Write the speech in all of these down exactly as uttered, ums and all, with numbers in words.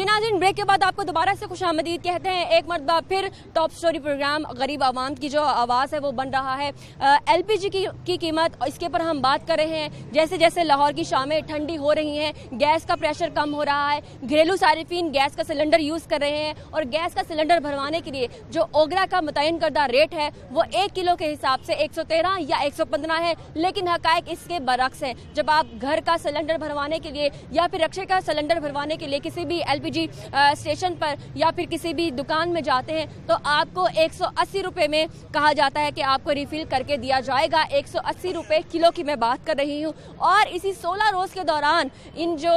जी नाज़रीन, ब्रेक के बाद आपको दोबारा से खुशामदीद कहते हैं। एक मरतबा फिर टॉप स्टोरी प्रोग्राम गरीब आवाम की जो आवाज़ है वो बन रहा है। एलपीजी की, की कीमत, इसके ऊपर हम बात कर रहे हैं। जैसे जैसे लाहौर की शामें ठंडी हो रही हैं, गैस का प्रेशर कम हो रहा है, घरेलू सारिफीन गैस का सिलेंडर यूज़ कर रहे हैं और गैस का सिलेंडर भरवाने के लिए जो ओगरा का मुतयन करदा रेट है वो एक किलो के हिसाब से एक सौ तेरह या एक सौ पंद्रह है। लेकिन हकायक इसके बरक्स है। जब आप घर का सिलेंडर भरवाने के लिए या फिर रक्षा का सिलेंडर भरवाने के लिए किसी भी एलपीजी स्टेशन पर या फिर किसी भी दुकान में जाते हैं तो आपको एक सौ अस्सी रुपए में कहा जाता है कि आपको रिफिल करके दिया जाएगा। एक सौ अस्सी रुपए किलो की मैं बात कर रही हूँ। और इसी सोलह रोज के दौरान इन जो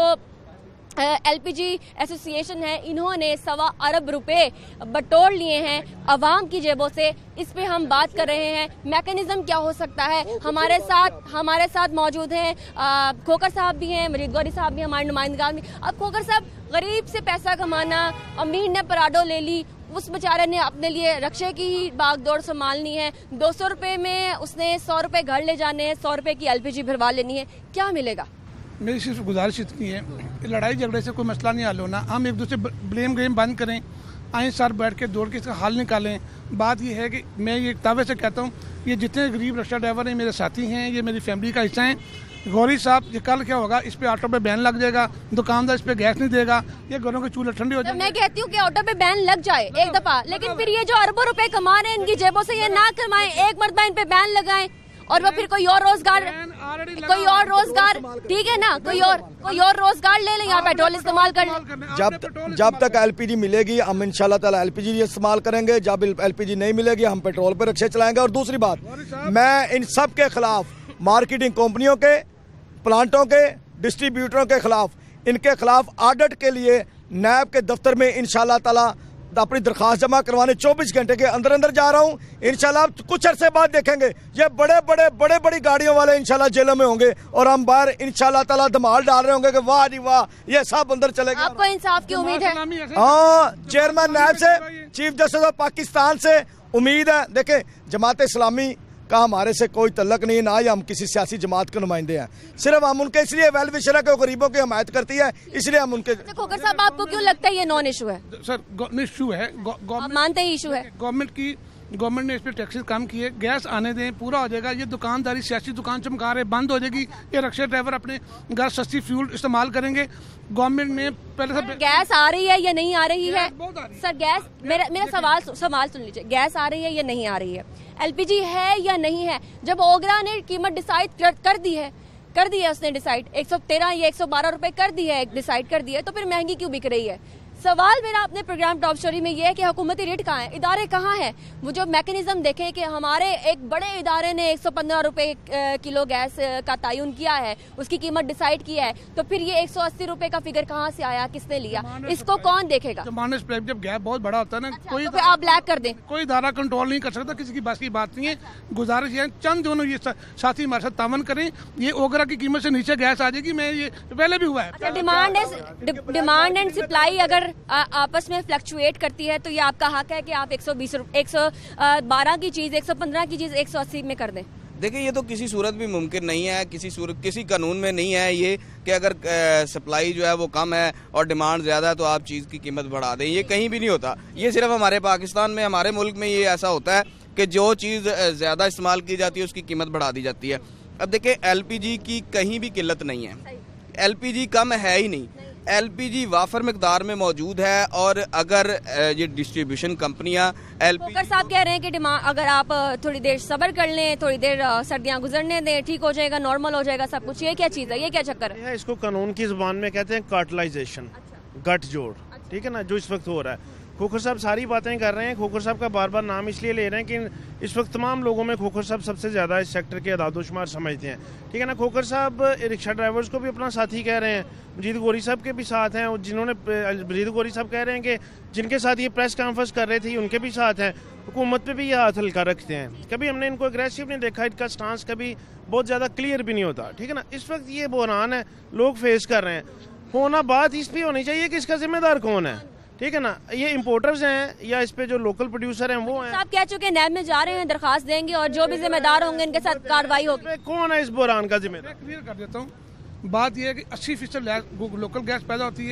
एलपीजी एसोसिएशन है, इन्होंने सवा अरब रुपए बटोर लिए हैं अवाम की जेबों से। इस पे हम बात कर रहे हैं मैकेनिज्म क्या हो सकता है। हमारे साथ हमारे साथ मौजूद हैं खोकर साहब भी हैं, मजीद गौरी साहब भी, हमारे नुमाइंदगान भी। अब खोकर साहब, गरीब से पैसा कमाना, अमीर ने पराडो ले ली, उस बेचारे ने अपने लिए रक्षे की ही बागदौड़ संभालनी है। दो सौ रुपये में उसने सौ रुपये घर ले जाने हैं, सौ रुपये की एलपीजी भरवा लेनी है, क्या मिलेगा? मेरी सिर्फ गुजारिश इतनी है, लड़ाई झगड़े से कोई मसला नहीं हल होना। हम एक दूसरे ब्लेम गेम बंद करें, आए सार बैठ के दौड़ के इसका हल निकालें। बात यह है कि मैं ये दावे से कहता हूँ, ये जितने गरीब रिक्शा ड्राइवर हैं मेरे साथी हैं, ये मेरी फैमिली का हिस्सा हैं। गौरी साहब, ये कल क्या होगा, इस पे ऑटो पे बैन लग जाएगा, दुकानदार इस पे गैस नहीं देगा, ये घरों के चूल्हे ठंडे हो जाएंगे। मैं कहती हूँ कि ऑटो पे बैन लग जाए एक दफा, लेकिन फिर ये जो अरबों रुपए कमा रहे हैं इनकी जेबों से ये ना कमाएं, एक मरतबा इन पे बैन लगाएं और वो फिर कोई और रोजगार कोई और रोजगार ठीक है ना, कोई और कोई और रोजगार ले लें, यहाँ पेट्रोल इस्तेमाल कर लें। जब जब तक एलपीजी मिलेगी हम इंशाल्लाह ताला एलपीजी इस्तेमाल करेंगे। जब एलपीजी नहीं मिलेगी हम पेट्रोल पर रिक्शे चलाएंगे। और दूसरी बात, मैं इन सब के खिलाफ, मार्केटिंग कंपनियों के, प्लांटों के, डिस्ट्रीब्यूटरों के खिलाफ, इनके खिलाफ ऑडिट के लिए नैब के दफ्तर में इंशाल्लाह ताला अपनी दरखास्त जमा करवाने चौबीस घंटे के अंदर अंदर जा रहा हूँ। इंशाल्लाह कुछ अरसे बाद देखेंगे ये बड़े बड़े बड़े बड़ी गाड़ियों वाले इंशाल्लाह जेलों में होंगे और हम बाहर इंशाल्लाह ताला धमाल डाल रहे होंगे कि वाह जी वाह, ये सब अंदर चलेगा। आपको इंसाफ की उम्मीद है? हाँ, चेयरमैन नैब से, चीफ जस्टिस ऑफ पाकिस्तान से उम्मीद है। देखे, जमात इस्लामी का हमारे से कोई तल्लक नहीं है, ना ही हम किसी सियासी जमात के नुमाइंदे हैं। सिर्फ हम उनके इसलिए वेल विशर है कि वो गरीबों की हमायत करती है, इसलिए हम उनके। खोकर साहब, आपको क्यों लगता है ये नॉन इशू है? सर, इशू है, मानते हैं इशू है। गवर्नमेंट की गवर्नमेंट ने इस पर टैक्सेस कम किए, गैस आने दें, पूरा हो जाएगा। ये दुकानदारी सियासी दुकान चमका रहे बंद हो जाएगी। ये रिक्शा ड्राइवर अपने घर सस्ती फ्यूल इस्तेमाल करेंगे। गवर्नमेंट ने पहले सब गैस आ रही है या नहीं आ रही है? सर, गैस, मेरा मेरा सवाल सवाल सुन लीजिए, गैस आ रही है या नहीं आ रही है? एलपीजी है या नहीं है? जब ओगरा ने कीमत डिसाइड कर, कर दी है कर दी है उसने डिसाइड एक सौ तेरह या एक सौ बारह रुपए कर दी है, डिसाइड कर दी है, तो फिर महंगी क्यों बिक रही है? सवाल मेरा अपने प्रोग्राम टॉप स्टोरी में ये है कि हुकूमती रेट कहाँ है, इदारे कहाँ हैं? वो जो मैकेनिज्म देखें कि हमारे एक बड़े इदारे ने एक सौ पंद्रह रुपए किलो गैस का तयन किया है, उसकी कीमत डिसाइड किया है, तो फिर ये एक सौ अस्सी रुपए का फिगर कहाँ से आया, किसने लिया, इसको कौन देखेगा? जब गैप बहुत बड़ा होता है ना, अच्छा, कोई तो आप ब्लैक कर दें, कोई इदारा कंट्रोल नहीं कर सकता, किसी की बस की बात नहीं है। गुजारिश है चंद दोनों ये साथी हमारे साथ तावन करें, ये ओगरा की कीमत से नीचे गैस आ जाएगी। मैं ये पहले भी हुआ है। डिमांड डिमांड एंड सप्लाई अगर आपस में फ्लक्चुएट करती है तो ये आपका हक है कि आप एक सौ बीस एक सौ बारह की चीज एक सौ पंद्रह की चीज एक सौ अस्सी में कर दें। देखिए, ये तो किसी सूरत भी मुमकिन नहीं है, किसी सूरत किसी कानून में नहीं है ये कि अगर सप्लाई जो है वो कम है और डिमांड ज़्यादा है तो आप चीज़ की कीमत बढ़ा दें। ये कहीं भी नहीं होता। ये सिर्फ हमारे पाकिस्तान में, हमारे मुल्क में ये ऐसा होता है कि जो चीज़ ज़्यादा इस्तेमाल की जाती है उसकी कीमत बढ़ा दी जाती है। अब देखिए, एलपीजी की कहीं भी किल्लत नहीं है, एलपीजी कम है ही नहीं, एलपीजी वाफर मिकदार में मौजूद है। और अगर ये डिस्ट्रीब्यूशन कंपनियां एलपीजी, साहब कह रहे हैं कि डिमांड, अगर आप थोड़ी देर सब्र कर लें, थोड़ी देर सर्दियां गुजरने दें, ठीक हो जाएगा, नॉर्मल हो जाएगा सब कुछ। ये क्या चीज़ है, ये क्या चक्कर है? इसको कानून की जुबान में कहते हैं कार्टलाइजेशन, गठ जोड़, ठीक है ना, जो इस वक्त हो रहा है। खोखर साहब सारी बातें कर रहे हैं। खोखर साहब का बार बार नाम इसलिए ले रहे हैं कि इस वक्त तमाम लोगों में खोखर साहब सबसे ज़्यादा इस सेक्टर के अदादोशुमार समझते हैं, ठीक है ना। खोखर साहब रिक्शा ड्राइवर्स को भी अपना साथी कह रहे हैं, मजीद गौरी साहब के भी साथ हैं, जिन्होंने मजीद गौरी साहब कह रहे हैं कि जिनके साथ ये प्रेस कॉन्फ्रेंस कर रहे थे उनके भी साथ हैं। हुकूमत पे भी ये हाथ हल्का रखते हैं। कभी हमने इनको अग्रेसिव नहीं देखा, इनका स्टांस कभी बहुत ज़्यादा क्लियर भी नहीं होता, ठीक है ना। इस वक्त ये बहरान है, लोग फेस कर रहे हैं। होना बात इस पर होनी चाहिए कि इसका जिम्मेदार कौन है, ठीक है ना। ये इंपोर्टर्स हैं या इस पे जो लोकल प्रोड्यूसर हैं वो हैं। आप कह चुके हैं नैब में जा रहे हैं, दरखास्त देंगे और जो भी जिम्मेदार होंगे इनके साथ कार्रवाई होगी। कौन है इस बहरान का जिम्मेदार? क्लियर कर देता हूँ। बात यह है कि अस्सी फीसद लोकल गैस पैदा होती है,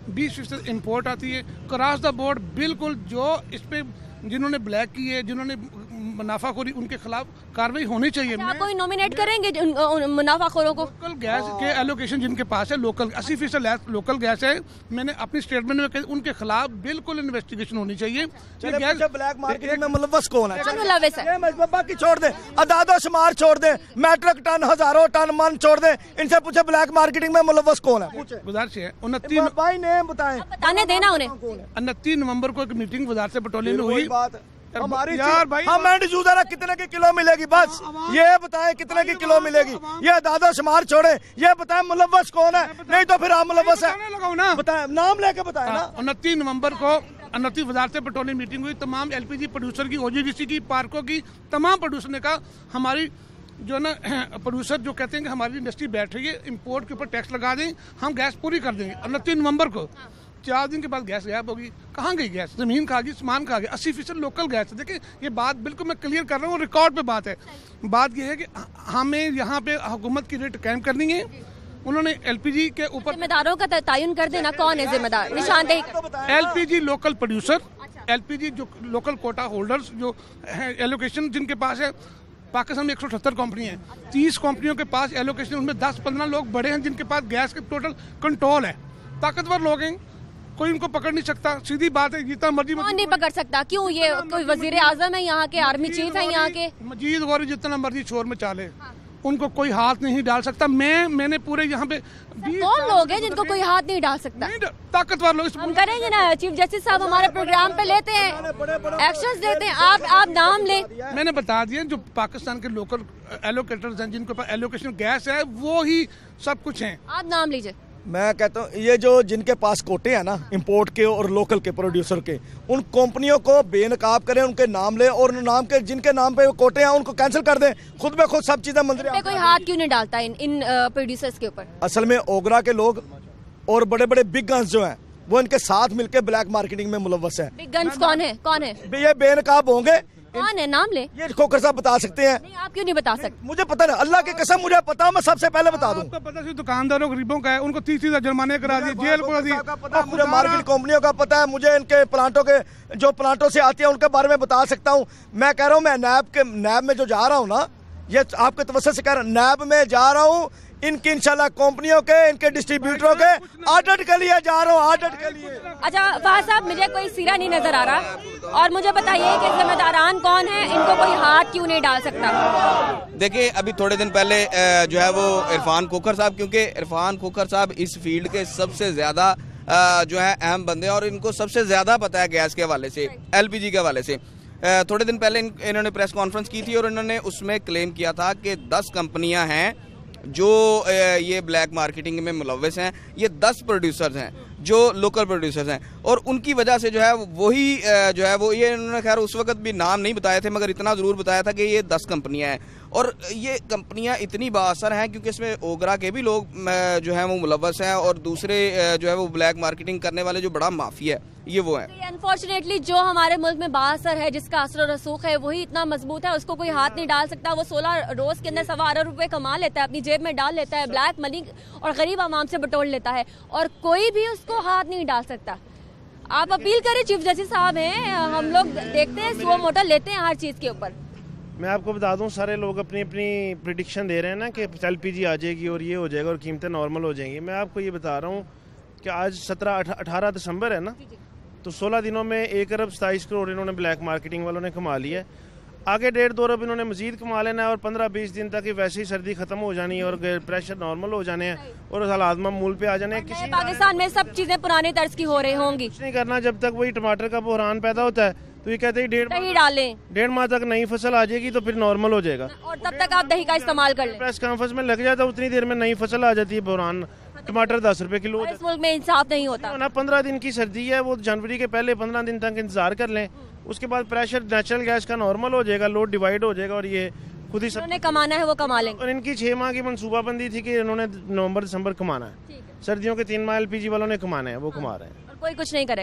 बीस फीसद इम्पोर्ट आती है क्रॉस द बोर्ड। बिल्कुल जो इस पे जिन्होंने ब्लैक की है, जिन्होंने मुनाफाखोरी, उनके खिलाफ कार्रवाई होनी चाहिए। आप कोई नॉमिनेट करेंगे मुनाफाखोरों को? लोकल गैस के एलोकेशन जिनके पास है, लोकल अस्सी फीसद लोकल गैस है, मैंने अपनी स्टेटमेंट में कही उनके खिलाफ बिल्कुल इन्वेस्टिगेशन होनी चाहिए। गैस ब्लैक मार्केट में मुलव्वस कौन है? मुलव्वस है। बाकी छोड़ दे, अदादो शुमार छोड़ दे, मैट्रिक टन हजारों टन मन छोड़ दे, इनसे पूछे ब्लैक मार्केटिंग में मुलव्वस कौन है? गुजारिश है उनतीस भाई नेम बताएं, बताने देना उन्हें। उनतीस नवंबर को एक मीटिंग वजारत से पेट्रोलियम में हुई। हमारी यार भाई हम एंड यूजर है, कितने की किलो मिलेगी? बस ये बताएं कितने की किलो मिलेगी। ये दादा शुमार छोड़े, ये बताएं मुलव्वस कौन है, नहीं तो फिर आप मुलव्वस है ना, बताएं नाम लेके बताएं ना। उनतीस नवंबर को उनतीस वजारत से पेट्रोलियम मीटिंग हुई। तमाम एलपीजी प्रोड्यूसर की, ओजीडीसी की, पार्कों की, तमाम प्रोड्यूसर ने कहा हमारी जो ना प्रोड्यूसर जो कहते हैं कि हमारी इंडस्ट्री बैठ रही है, इम्पोर्ट के ऊपर टैक्स लगा दें, हम गैस पूरी कर देंगे। उनतीस नवंबर को चार दिन के बाद गैस गायब होगी। कहाँ गई गैस? जमीन खा गई, सामान खा गया। अस्सी फीसद लोकल गैस है। देखिए ये बात बिल्कुल मैं क्लियर कर रहा हूँ, रिकॉर्ड पे बात है। बात यह है कि हमें यहाँ पे हुकूमत की रेट कायम करनी है। उन्होंने एलपीजी के ऊपर जिम्मेदारों का तयन कर देना, कौन है जिम्मेदार, निशानदेही। एलपीजी लोकल प्रोड्यूसर, एलपीजी जो लोकल कोटा होल्डर्स जो एलोकेशन जिनके पास है, पाकिस्तान में एक सौ अठहत्तर कंपनी है, तीस कंपनियों के पास एलोकेशन, उनमें दस पंद्रह लोग बड़े हैं जिनके पास गैस के टोटल कंट्रोल है। ताकतवर लोग हैं, कोई उनको पकड़ नहीं सकता। सीधी बात है, जितना मर्जी कौन नहीं पकड़ सकता? क्यों? ये कोई वजीर आजम है यहाँ के, आर्मी चीफ है यहाँ के, मजीद गौरी जितना मर्जी शोर में चाले, उनको कोई हाथ नहीं डाल सकता। मैं मैंने पूरे यहाँ पे कौन लोग हैं जिनको कोई हाथ नहीं डाल सकता? ताकतवर लोग। हम करेंगे ना, चीफ जस्टिस साहब हमारे प्रोग्राम पे लेते हैं, एक्शंस देते हैं। आप आप नाम ले। मैंने बता दिया जो पाकिस्तान के लोकल एलोकेटर्स हैं, जिनके पास एलोकेशन गैस है, वो ही सब कुछ है। आप नाम लीजिए। मैं कहता हूँ ये जो जिनके पास कोटे हैं ना, इंपोर्ट के और लोकल के प्रोड्यूसर के, उन कंपनियों को बेनकाब करें, उनके नाम ले, और नाम के जिनके नाम पे कोटे हैं उनको कैंसिल कर दें। खुद में खुद सब चीजें मंजूर। कोई हाथ क्यों नहीं डालता इन इन प्रोड्यूसर्स के ऊपर? असल में ओगरा के लोग और बड़े बड़े बिग गन्स जो हैं वो इनके साथ मिलकर ब्लैक मार्केटिंग में मुलव्वस है। बिग गन्स कौन है? कौन है ये बेनकाब होंगे? कौन है? नाम ले। ये खोकर साहब बता सकते हैं। नहीं, आप क्यों नहीं बता सकते? मुझे पता नहीं, अल्लाह की कसम मुझे पता, मैं सबसे पहले बता दूं। आपको पता है दुकानदारों गरीबों का है, उनको तीस हजार जुर्माने करा दिए, जेल करा दिए। मुझे मार्केट कंपनियों का पता है, मुझे इनके प्लांटों के जो प्लांटों से आती है उनके बारे में बता सकता हूँ। मैं कह रहा हूँ, मैं नैब के नैब में जो जा रहा हूँ ना, ये आपके तवज्जो से कह रहा हूँ, नैब में जा रहा हूँ, इनकी इंशाल्लाह कंपनियों के, इनके डिस्ट्रीब्यूटरों के ऑडिट के लिए जा रहा हूँ, ऑडिट के लिए। अच्छा फहद साहब, मुझे कोई सिरा नहीं नजर आ रहा, और मुझे बताइए कि जिम्मेदारान कौन है, इनको कोई हाथ क्यों नहीं डाल सकता? देखिए अभी थोड़े दिन पहले जो है वो इरफान खोखर साहब, क्योंकि इरफान खोखर साहब इस फील्ड के सबसे ज्यादा जो है अहम बंदे हैं और इनको सबसे ज्यादा पता है गैस के हवाले से, एलपीजी के हवाले से। थोड़े दिन पहले इन्होंने प्रेस कॉन्फ्रेंस की थी और इन्होंने उसमें क्लेम किया था कि दस कंपनियां हैं जो ये ब्लैक मार्केटिंग में मुलव्वस हैं। ये दस प्रोड्यूसर्स हैं जो लोकल प्रोड्यूसर्स हैं, और उनकी वजह से जो है वही जो है वो, ये इन्होंने खैर उस वक्त भी नाम नहीं बताए थे, मगर इतना ज़रूर बताया था कि ये दस कंपनियां हैं, और ये कंपनियां इतनी बाअसर हैं क्योंकि इसमें ओगरा के भी लोग जो हैं वो मुलव्वस हैं, और दूसरे जो है वो ब्लैक मार्केटिंग करने वाले जो बड़ा माफिया है ये वो है। अनफॉर्चुनेटली जो हमारे मुल्क में बाअसर है, जिसका असर और रसूख है, वही इतना मजबूत है, उसको कोई हाथ नहीं डाल सकता। वो सोलह रोज के अंदर सवा अरब रुपए कमा लेता है, अपनी जेब में डाल लेता है, ब्लैक मनी और गरीब आवाम से बटोर लेता है, और कोई भी उसको हाथ नहीं डाल सकता। आप अपील करें, चीफ जस्टिस साहब हैं, हम लोग देखते हैं, सुओ मोटा लेते हैं हर चीज के ऊपर। मैं आपको बता दूं, सारे लोग अपनी अपनी प्रिडिक्शन दे रहे हैं ना कि एलपीजी आ जाएगी और ये हो जाएगा और कीमतें नॉर्मल हो जाएंगी। मैं आपको ये बता रहा हूँ कि आज सत्रह अठारह दिसंबर है ना, तो सोलह दिनों में एक अरब सताईस करोड़ इन्होंने ब्लैक मार्केटिंग वालों ने कमा लिया है। आगे डेढ़ दो अरब इन्होंने मजीद कमा लेना है, और पंद्रह बीस दिन तक वैसे ही सर्दी खत्म हो जानी है और प्रेशर नॉर्मल हो जाने हैं और हालात मामूल पे आ जाने हैं। किसी पाकिस्तान में सब चीजें पुराने तर्ज की हो रही होंगी। कुछ नहीं करना, जब तक वही टमाटर का बहरान पैदा होता है तो ये कहते हैं डेढ़ दही डालें, डेढ़ माह तक नई फसल आ जाएगी तो फिर नॉर्मल हो जाएगा, और तब तक आप दही का इस्तेमाल कर लें। प्रेस कॉन्फ्रेंस में लग जाता है, उतनी देर में नई फसल आ जाती है, बहरान टमाटर दस रुपए किलो। इस मुल्क में इंसाफ नहीं होता ना, पंद्रह दिन की सर्दी है, वो जनवरी के पहले पंद्रह दिन तक इंतजार कर लें, उसके बाद प्रेशर नेचुरल गैस का नॉर्मल हो जाएगा, लोड डिवाइड हो जाएगा, और ये खुद ही सब कमाना है वो कमा लेंगे। और इनकी छह माह की मनसूबाबंदी थी कि इन्होंने नवंबर दिसंबर कमाना है, सर्दियों के तीन माह एलपीजी वालों ने कमाना है, वो कमा रहे हैं, और कोई कुछ नहीं करेगा।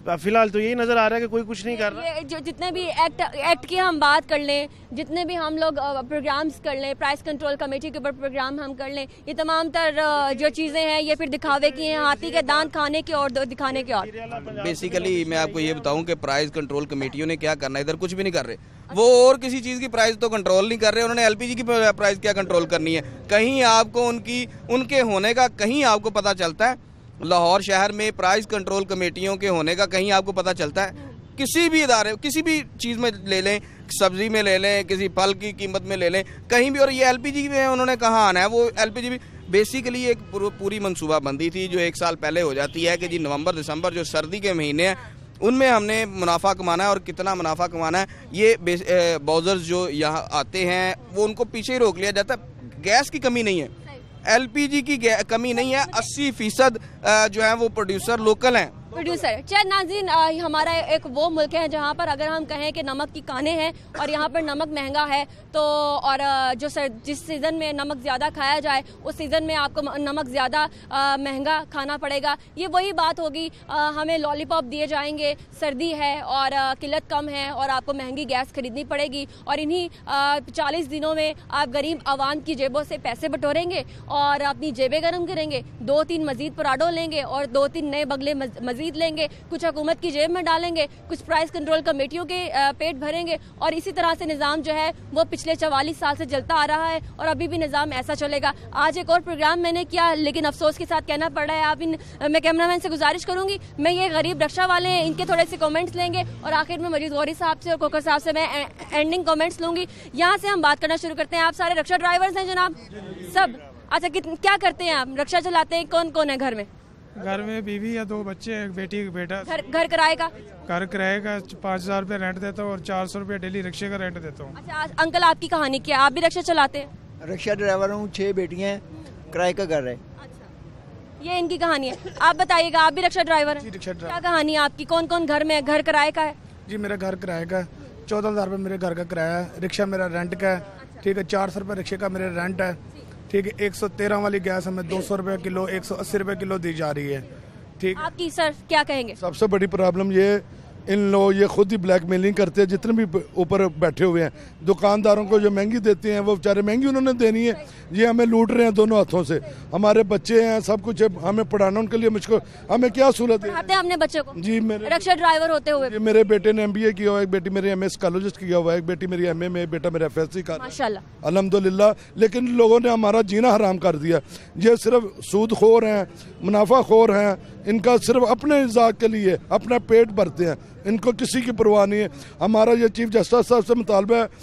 फिलहाल तो यही नजर आ रहा है कि कोई कुछ नहीं कर रहा। ये जो जितने भी एक्ट एक्ट की हम बात कर लें, जितने भी हम लोग प्रोग्राम्स कर लें, प्राइस कंट्रोल कमेटी के ऊपर प्रोग्राम हम कर लें, ये तमाम तर जो चीज़ें हैं ये फिर दिखावे की हैं, हाथी के दांत खाने की और दिखाने की और। बेसिकली मैं आपको ये बताऊं कि प्राइस कंट्रोल कमेटियों ने क्या करना है, इधर कुछ भी नहीं कर रहे वो, और किसी चीज़ की प्राइस तो कंट्रोल नहीं कर रहे, उन्होंने एलपीजी की प्राइस क्या कंट्रोल करनी है। कहीं आपको उनकी उनके होने का कहीं आपको पता चलता है? लाहौर शहर में प्राइस कंट्रोल कमेटियों के होने का कहीं आपको पता चलता है? किसी भी इदारे, किसी भी चीज़ में ले लें, सब्जी में ले लें, किसी फल की कीमत में ले लें, कहीं भी। और ये एलपीजी में उन्होंने कहाँ आना है? वो एलपीजी भी बेसिकली एक पूरी मनसूबाबंदी थी जो एक साल पहले हो जाती है कि जी नवंबर दिसंबर जो सर्दी के महीने हैं उनमें हमने मुनाफा कमाना है, और कितना मुनाफा कमाना है ये बाउजर्स जो यहाँ आते हैं वो उनको पीछे ही रोक लिया जाता है। गैस की कमी नहीं है, एलपीजी की कमी नहीं है, अस्सी फीसद जो है वो प्रोड्यूसर लोकल हैं। प्रोड्यूसर चैन नाज़रीन, हमारा एक वो मुल्क है जहाँ पर अगर हम कहें कि नमक की कानें हैं और यहाँ पर नमक महंगा है, तो और जो सर जिस सीज़न में नमक ज़्यादा खाया जाए उस सीज़न में आपको नमक ज़्यादा महंगा खाना पड़ेगा। ये वही बात होगी, हमें लॉलीपॉप दिए जाएंगे, सर्दी है और किल्लत कम है और आपको महंगी गैस खरीदनी पड़ेगी, और इन्हीं चालीस दिनों में आप गरीब आवाम की जेबों से पैसे बटोरेंगे और अपनी जेबें गर्म करेंगे, दो तीन मजीद पराठों लेंगे और दो तीन नए बगले मजीद लेंगे, कुछ हुकूमत की जेब में डालेंगे, कुछ प्राइस कंट्रोल कमेटियों के पेट भरेंगे, और इसी तरह से निज़ाम जो है वो पिछले चवालीस साल से चलता आ रहा है और अभी भी निज़ाम ऐसा चलेगा। आज एक और प्रोग्राम मैंने किया, लेकिन अफसोस के साथ कहना पड़ रहा है, आप इन मैं कैमरामैन से गुजारिश करूंगी, मैं ये गरीब रक्षा वाले हैं इनके थोड़े से कमेंट्स लेंगे और आखिर में मजीद गौरी साहब से और कोकर साहब से मैं एंडिंग कमेंट्स लूंगी। यहाँ से हम बात करना शुरू करते हैं। आप सारे रक्षा ड्राइवर्स हैं जनाब? सब? अच्छा, क्या करते हैं आप? रक्षा चलाते हैं? कौन कौन है घर में? घर में बीवी या दो बच्चे, एक बेटी एक बेटा। घर घर किराए का? घर किराए का पाँच हजार रुपये रेंट देता हूँ और चार सौ रुपये डेली रिक्शे का रेंट देता हूँ। अच्छा अंकल, आपकी कहानी क्या? आप भी रक्षा चलाते हैं? रिक्शा ड्राइवर हूँ, छह बेटियाँ हैं, किराए का घर है। अच्छा, ये इनकी कहानी है। आप बताइएगा, आप भी रक्षा ड्राइवर हैं? क्या कहानी है आपकी? कौन कौन घर में? घर किराए का है? जी मेरा घर किराए का, चौदह हजार रुपये मेरे घर का किराया है, रिक्शा मेरा रेंट का है, ठीक है, चार सौ रुपये रिक्शे का मेरे रेंट है, ठीक है, एक सौ तेरह वाली गैस हमें दो सौ रुपये किलो, एक सौ अस्सी रुपये किलो दी जा रही है, ठीक। आपकी सर क्या कहेंगे? सबसे बड़ी प्रॉब्लम ये, इन लोग ये खुद ही ब्लैकमेलिंग करते हैं, जितने भी ऊपर बैठे हुए हैं दुकानदारों को जो महंगी देते हैं वो बेचारे महंगी उन्होंने देनी है, ये हमें लूट रहे हैं दोनों हाथों से। हमारे बच्चे हैं, सब कुछ है, हमें पढ़ाना उनके लिए मुश्किल, हमें क्या सहूलत है? अपने बच्चे को? जी मेरे रक्षा ड्राइवर होते हुए? जी मेरे बेटे ने एमबीए किया हुआ है, एक बेटी मेरी एमए साइकोलॉजिस्ट किया हुआ है, एक बेटी मेरी एमए में, बेटा मेरा एफएससी का, माशाल्लाह अल्हम्दुलिल्लाह। लेकिन लोगों ने हमारा जीना हराम कर दिया। ये सिर्फ सूदखोर हैं, मुनाफाखोर हैं, इनका सिर्फ अपने इजाक के लिए अपना पेट भरते हैं, इनको किसी की परवाह नहीं है। हमारा ये चीफ जस्टिस साहब से मुतालबा है,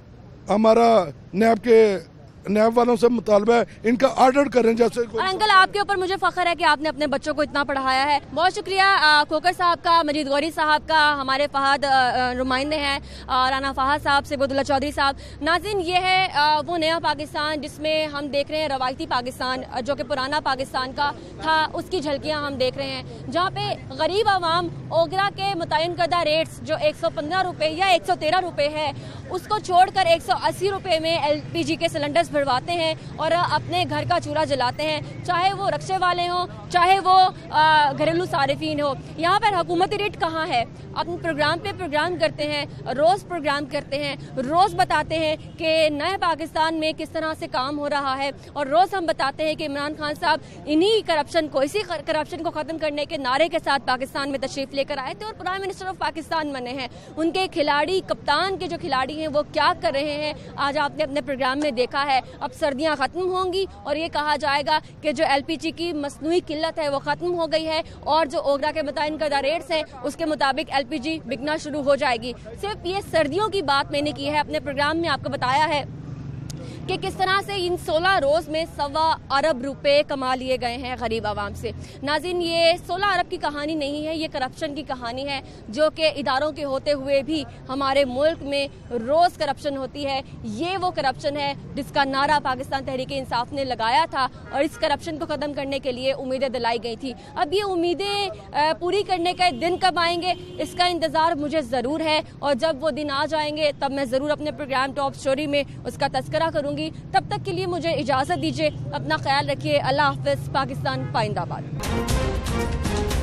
हमारा नैब के नैब वालों से मुतालबा है, इनका ऑर्डर करें। जैसे अंकल, आपके ऊपर मुझे फख्र है कि आपने अपने बच्चों को इतना पढ़ाया है, बहुत शुक्रिया। खोकर साहब का, मजीद गौरी साहब का, हमारे फहद नुमाइंदे हैं, राना फहद साहब, सिबुद्दुल्ला चौधरी साहब। नाज़रीन, ये है वो नया पाकिस्तान जिसमें हम देख रहे हैं रवायती पाकिस्तान जो कि पुराना पाकिस्तान का था, उसकी झलकियाँ हम देख रहे हैं, जहाँ पे गरीब आवाम ओगरा के मुतयन करदा रेट्स जो एक सौ पंद्रह रुपये या एक सौ तेरह रुपये है उसको छोड़कर एक सौ अस्सी रुपये में एल पी जी के सिलेंडर्स भरवाते हैं और अपने घर का चूल्हा जलाते हैं, चाहे वो रक्शे वाले हों, चाहे वो घरेलू सारिफीन हो। यहाँ पर हुकूमती रेट कहाँ है? अपने प्रोग्राम पे प्रोग्राम करते हैं, रोज़ प्रोग्राम करते हैं, रोज़ बताते हैं कि नए पाकिस्तान में किस तरह से काम हो रहा है, और रोज़ हम बताते हैं कि इमरान खान साहब इन्हीं करप्शन को, इसी करप्शन को ख़त्म करने के नारे के साथ पाकिस्तान में तशरीफ़ लेकर आए थे और प्राइम मिनिस्टर ऑफ पाकिस्तान बने हैं। उनके खिलाड़ी, कप्तान के जो खिलाड़ी हैं वो क्या कर रहे हैं, आज आपने अपने प्रोग्राम में देखा है। अब सर्दियां ख़त्म होंगी और ये कहा जाएगा कि जो एलपीजी की मसनूई किल्लत है वो ख़त्म हो गई है और जो ओगरा के मुतयन करदा रेट्स हैं उसके मुताबिक एलपीजी बिकना शुरू हो जाएगी। सिर्फ ये सर्दियों की बात मैंने की है, अपने प्रोग्राम में आपको बताया है कि किस तरह से इन सोलह रोज़ में सवा अरब रुपए कमा लिए गए हैं गरीब आवाम से। नाज़रीन, ये सोलह अरब की कहानी नहीं है, ये करप्शन की कहानी है जो कि इदारों के होते हुए भी हमारे मुल्क में रोज़ करप्शन होती है। ये वो करप्शन है जिसका नारा पाकिस्तान तहरीक इंसाफ ने लगाया था और इस करप्शन को ख़त्म करने के लिए उम्मीदें दिलाई गई थी। अब ये उम्मीदें पूरी करने का दिन कब आएंगे इसका इंतज़ार मुझे ज़रूर है, और जब वो दिन आ जाएंगे तब मैं ज़रूर अपने प्रोग्राम टॉप स्टोरी में उसका तज़किरा करूँगी। तब तक के लिए मुझे इजाजत दीजिए, अपना ख्याल रखिए। अल्लाह हाफ़िज़। पाकिस्तान पाइंदाबाद।